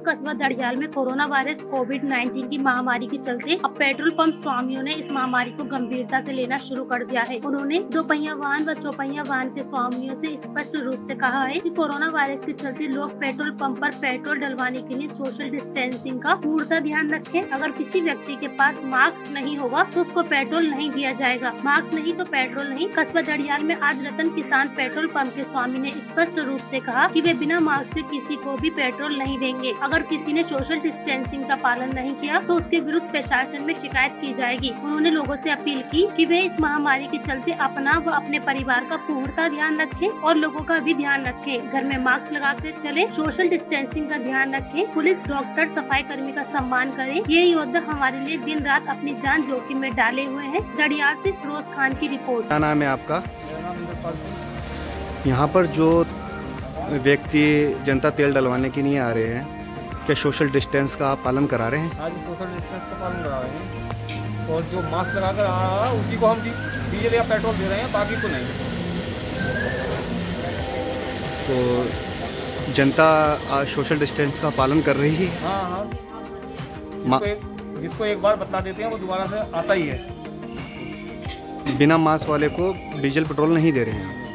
कस्बा दड़ियाल में corona virus कोविड-19 की महामारी के चलते अब पेट्रोल पंप स्वामियों ने इस महामारी को गंभीरता से लेना शुरू कर दिया है। उन्होंने दोपहिया वाहन व चौपहिया वाहन के स्वामियों से स्पष्ट रूप से कहा है कि कोरोना वायरस के चलते लोग पेट्रोल पंप पर पेट्रोल डलवाने के लिए सोशल डिस्टेंसिंग का पूर्णतः ध्यान रखें। अगर किसी व्यक्ति के पास मास्क नहीं होगा तो उसको पेट्रोल नहीं दिया जाएगा। मास्क नहीं तो पेट्रोल नहीं। कस्बा दड़ियाल में आज रतन किसान पेट्रोल पंप के स्वामी ने स्पष्ट रूप से कहा कि वे बिना मास्क के किसी को भी पेट्रोल नहीं देंगे। अगर किसी ने सोशल डिस्टेंसिंग का पालन नहीं किया तो उसके विरुद्ध प्रशासन में शिकायत की जाएगी। उन्होंने लोगों से अपील की कि वे इस महामारी के चलते अपना व अपने परिवार का पूर्णतः ध्यान रखें और लोगों का भी ध्यान रखें। घर में मास्क लगा कर चले, सोशल डिस्टेंसिंग का ध्यान रखें, पुलिस, डॉक्टर, सफाई कर्मी का सम्मान करें। ये योद्धा हमारे लिए दिन रात अपनी जान जोखिम में डाले हुए हैं। दड़ियाल से फिरोज खान की रिपोर्ट। क्या नाम है आपका? मेरा नाम इंद्रपाल सिंह। यहाँ पर जो व्यक्ति जनता तेल डलवाने के लिए आ रहे हैं, क्या सोशल डिस्टेंस का आप पालन करा रहे हैं? आज सोशल डिस्टेंस का पालन करा रहे हैं और जो मास्क लगाकर आ रहा है उसी को हम डीजल या पेट्रोल दे रहे हैं, बाकी को नहीं। तो जनता आज सोशल डिस्टेंस का पालन कर रही है? हाँ, जिसको एक बार बता देते हैं वो दोबारा से आता ही है। बिना मास्क वाले को डीजल पेट्रोल नहीं दे रहे हैं?